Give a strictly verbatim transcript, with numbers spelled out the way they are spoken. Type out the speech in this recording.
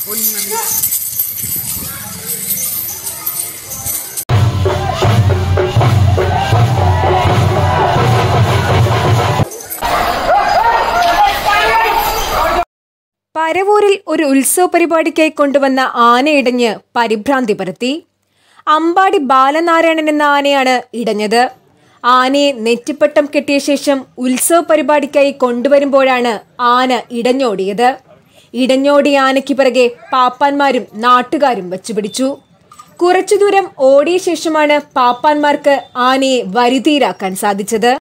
പരവൂരിൽ ഒരു ഉത്സവ പരിപാടിക്കായി കൊണ്ടുവന്ന ആനയിടഞ്ഞ് പരിഭ്രാന്തി പരത്തി. അമ്പാടി ബാലനാരായണൻ എന്ന ആനയാണ് ഇടഞ്ഞത്. ആനയെ നെറ്റിപ്പട്ടം കെട്ടിയ ശേഷം ഉത്സവ പരിപാടിക്കായി കൊണ്ടുവരുമ്പോഴാണ് ആന ഇടഞ്ഞോടിയത്. ഇടഞ്ഞോടിയ ആനയ്ക്ക് പിറകെ പാപ്പാന്മാരും നാട്ടുകാരും വച്ചുപിടിച്ചു. കുറച്ചു ദൂരം ഓടിയ ശേഷമാണ് പാപ്പാന്മാർക്ക് ആനയെ വരുതിയിലാക്കാൻ സാധിച്ചത്.